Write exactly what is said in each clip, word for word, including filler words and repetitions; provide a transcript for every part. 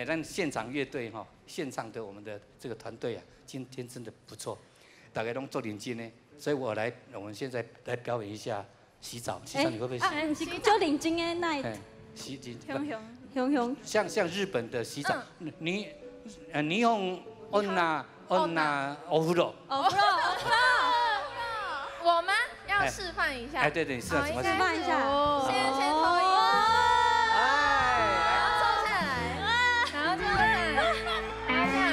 哎，让现场乐队哈，现场的我们的这个团队啊，今天真的不错，大家都做认真呢，所以我来，我们现在来表演一下洗澡，洗澡你会不会洗？ 啊，是做认真的那。 洗洗。 熊熊熊熊。 像像日本的洗澡，你呃你用温呐温呐欧芙罗。 欧芙罗，欧芙罗。 我吗？要示范一下。 哎，对对，示范什么？ 示范一下。 先先投影。 哎。 然后坐下来，然后坐下来，然后这样。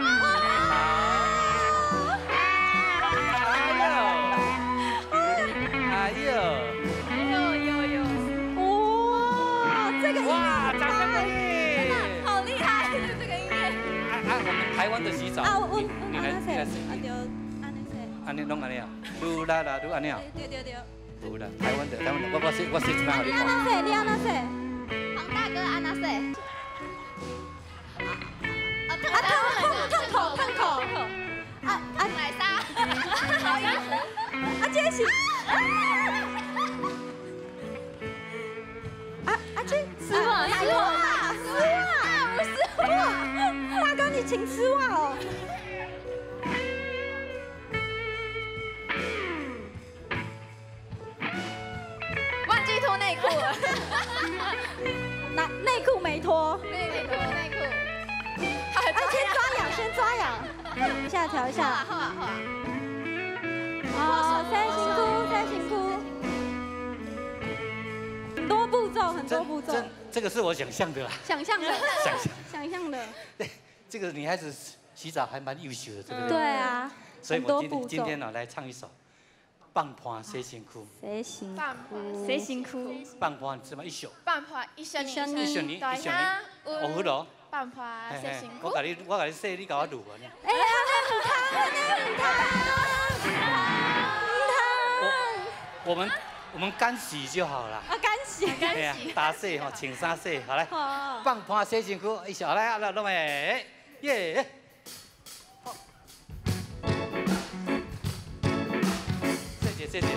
哎呦！ 有有有。 哇，这个音乐。 哇，掌声鼓励！ 真的好厉害，这个音乐。 啊啊，我们台湾的洗澡。 啊，我我你来你来试。 啊对，安尼说。 安尼拢安尼啊，噜啦啦噜安尼啊。 对对对。 有啦，台湾的台湾的，我我说我说一摆给你看。 你安那说，你安那说。 黄大哥安那说。 啊，烫口烫口烫口。啊啊， 奶沙。好意思。 啊，这是。啊啊这丝袜丝袜丝袜不是袜，大哥你请丝袜哦。 忘记脱内裤了。 那内裤没脱。 内裤内裤。 啊，先抓痒先抓痒，一下调一下。 好啊好啊。 哦，三星裤三星裤。很多步骤，很多步骤。 这这个是我想象的啦。 想象的。 想象。 想象的。 对，这个女孩子洗澡还蛮优秀的，对不对？ 对啊。 所以我今天今天呢来唱一首《放盘洗身躯》。 洗身躯。 洗身躯。 放盘你知道吗？一宿。 放盘一緒に。 一緒に一緒に。 歐芙羅。放盤洗身軀。 我甲你我甲你洗，你甲我擼啊呢。 哎呀，那很烫，那很烫。 我我们我们干洗就好了。 啊，干洗，干洗。 打洗吼，穿衫洗，好来。 好。 放盘洗身躯，一宿来啊，来，弄诶，耶。谢谢谢谢。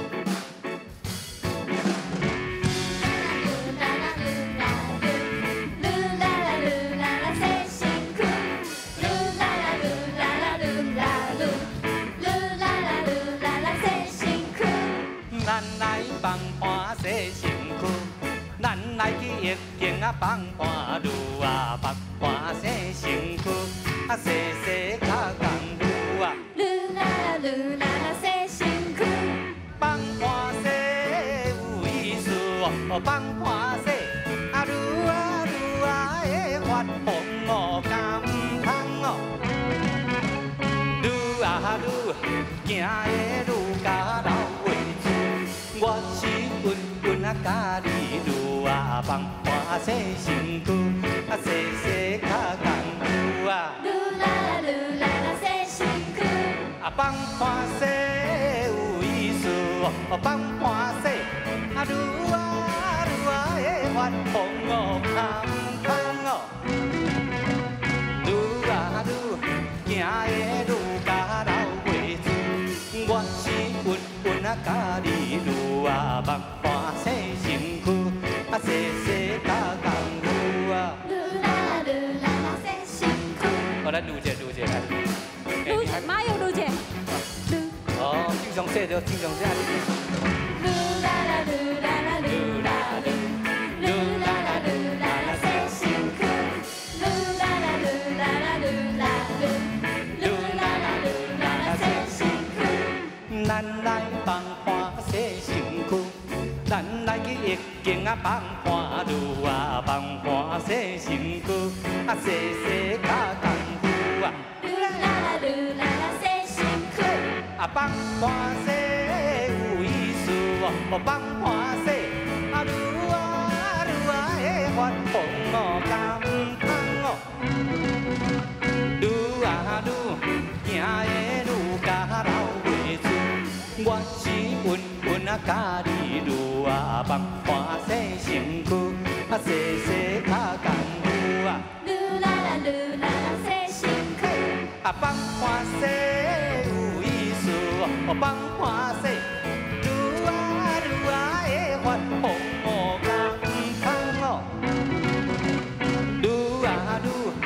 咱来放盘洗身躯，咱来去浴境啊放盘路啊，放盘洗身躯，啊洗洗较功夫啊。 噜啦啦噜啦啦洗身軀， 放盘洗有意思哦，放盘洗啊愈啊愈啊会发红哦，甘香哦，愈啊愈行的愈加老。我是稳稳啊，甲你愈啊放盘洗身躯，啊洗洗较功夫啊。 噜啦啦噜啦啦洗身躯， 啊放盘洗有意思哦，放盘洗啊愈啊愈啊会发红哦，香香哦，愈啊愈行的愈加老袂住，我是稳稳啊，甲你愈啊放盘洗身躯，啊洗洗较功夫啊。 噜啦啦噜啦啦洗身躯。 好，咱愈者愈者来。 愈者，马有愈者。 哦，正常说着，正常说。 噜啦啦噜啦啦噜啦噜，噜啦啦噜啦啦洗身躯，噜啦啦噜啦啦噜啦噜，噜啦啦噜啦啦洗身躯。 咱来放盘洗身躯，咱来去浴境啊放盘路啊，放盘洗身躯，啊洗洗较功夫啊。 噜啦啦噜啦啦洗身躯， 啊放盘洗有意思哦，放盘洗啊愈啊愈啊会发红哦，甘香哦，愈啊愈行的愈加老袂住。我是稳稳啊，甲你愈啊放盘洗身躯，啊洗洗较功夫啊。 噜啦啦噜啦啦洗身躯， 啊放盘洗有意思哦，放盘洗愈啊愈啊会发红哦，甘香哦，愈啊愈行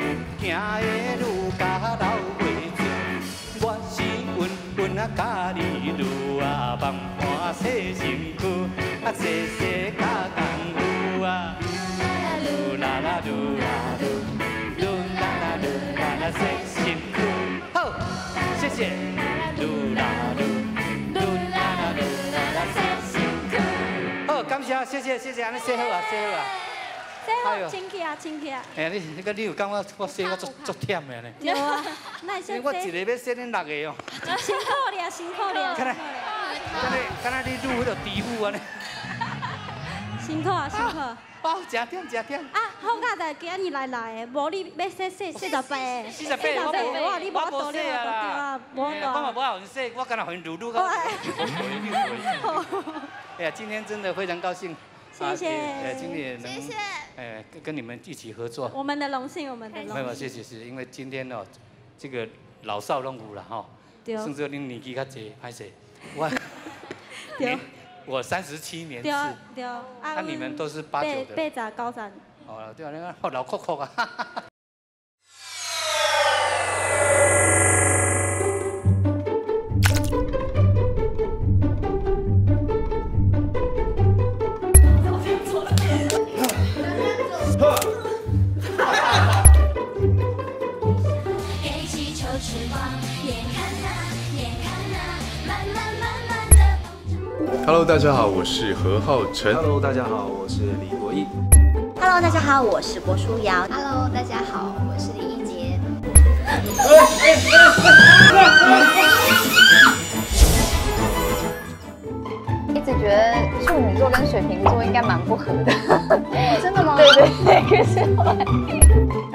行的愈加老袂准。我是稳稳啊，甲你愈啊梦伴洗身躯，啊细细加功夫啊。噜啦啦噜啦噜，噜啦啦噜啦啦洗身躯。好，谢谢。噜啦噜，噜啦啦噜啦啦洗身躯。好，感谢，谢谢，谢谢，安尼洗好啊，洗好啊。 这好，清气啊，清气啊！ 哎呀，你你个你有感觉我洗我足足忝的呢？ 有啊，那你先我一个要洗恁六个哦。 辛苦了，辛苦了。 看来，看来，看来你入迄个地府啊呢？ 辛苦啊，辛苦。 哦，真忝，真忝。 啊，好佳在今日来来的，无你要洗洗四十八个。 四十八，我无， 哇，你无我多无洗啊啦。 无我嘛无好洗，我干那很撸撸个。哎呀，今天真的非常高兴。 谢谢， 呃，今天能， 谢谢， 呃，跟你们一起合作， 我们的荣幸，我们的荣幸。 没有，谢谢，是因为今天哦，这个老少拢有了哈，甚至恁年纪较济，歹势，我，年，我三十七年次， 对，啊， 那你们都是八九的， 八十九十， 哦，对啊，那个老酷酷啊。 Hello， 大家好，我是何浩晨。 Hello， 大家好，我是李国毅。 Hello， 大家好，我是郭书瑶。 Hello， 大家好，我是李一杰。 一直觉得处女座跟水瓶座应该蛮不合的。 真的吗？ 对对对，可是后来。